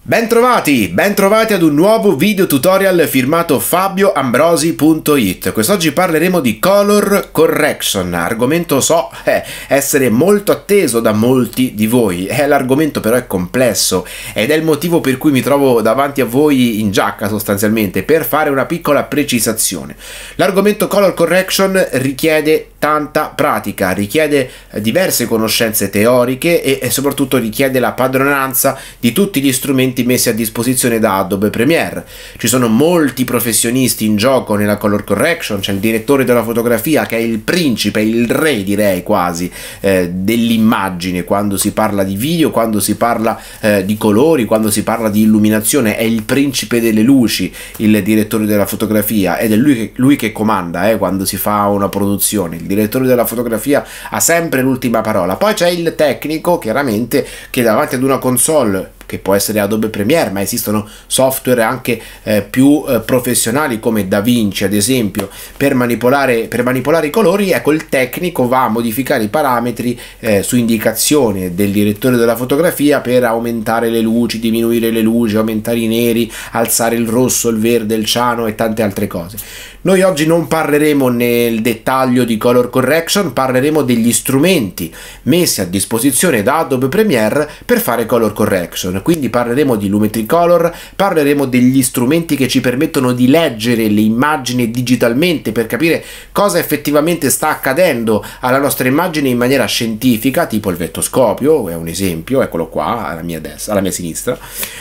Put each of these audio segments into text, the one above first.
Bentrovati ad un nuovo video tutorial firmato fabioambrosi.it. Quest'oggi parleremo di color correction, argomento so essere molto atteso da molti di voi. L'argomento però è complesso ed è il motivo per cui mi trovo davanti a voi in giacca sostanzialmente, per fare una piccola precisazione. L'argomento color correction richiede tanta pratica, richiede diverse conoscenze teoriche e soprattutto richiede la padronanza di tutti gli strumenti messi a disposizione da Adobe Premiere. Ci sono molti professionisti in gioco nella color correction. C'è il direttore della fotografia che è il principe, il re direi quasi dell'immagine quando si parla di video, quando si parla di colori, quando si parla di illuminazione. È il principe delle luci, il direttore della fotografia, ed è lui che comanda quando si fa una produzione. Il direttore della fotografia ha sempre l'ultima parola. Poi c'è il tecnico, chiaramente, che davanti ad una console, che può essere Adobe Premiere, ma esistono software anche più professionali come DaVinci ad esempio, per manipolare i colori. Ecco, il tecnico va a modificare i parametri su indicazione del direttore della fotografia per aumentare le luci, diminuire le luci, aumentare i neri, alzare il rosso, il verde, il ciano e tante altre cose. Noi oggi non parleremo nel dettaglio di color correction, parleremo degli strumenti messi a disposizione da Adobe Premiere per fare color correction. Quindi parleremo di Lumetri Color, parleremo degli strumenti che ci permettono di leggere le immagini digitalmente per capire cosa effettivamente sta accadendo alla nostra immagine in maniera scientifica, tipo il vettoscopio, è un esempio, eccolo qua alla mia destra, alla mia sinistra,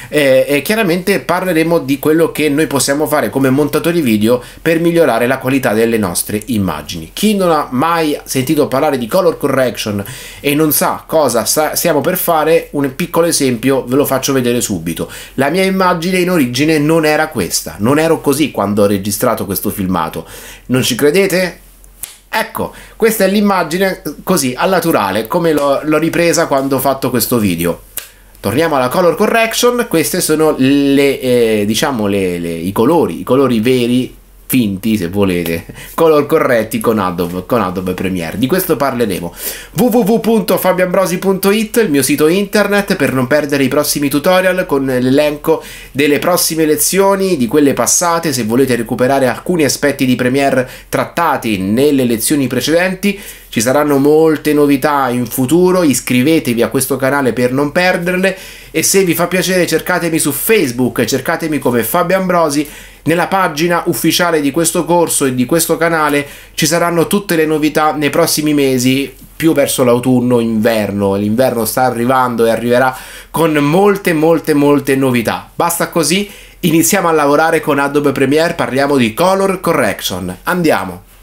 e chiaramente parleremo di quello che noi possiamo fare come montatori video per migliorare la qualità delle nostre immagini. Chi non ha mai sentito parlare di color correction e non sa cosa stiamo per fare, un piccolo esempio ve lo faccio vedere subito. La mia immagine in origine non era questa, non ero così quando ho registrato questo filmato. Non ci credete? Ecco, questa è l'immagine così, al naturale, come l'ho ripresa quando ho fatto questo video. Torniamo alla color correction. Questi sono i colori veri, finti se volete, color corretti con Adobe Premiere. Di questo parleremo. www.fabioambrosi.it, il mio sito internet, per non perdere i prossimi tutorial con l'elenco delle prossime lezioni, di quelle passate. Se volete recuperare alcuni aspetti di Premiere trattati nelle lezioni precedenti, ci saranno molte novità in futuro. Iscrivetevi a questo canale per non perderle, e se vi fa piacere cercatemi su Facebook, cercatemi come Fabio Ambrosi. Nella pagina ufficiale di questo corso e di questo canale ci saranno tutte le novità nei prossimi mesi, più verso l'autunno, inverno. L'inverno sta arrivando e arriverà con molte novità. Basta così, iniziamo a lavorare con Adobe Premiere, parliamo di color correction. Andiamo!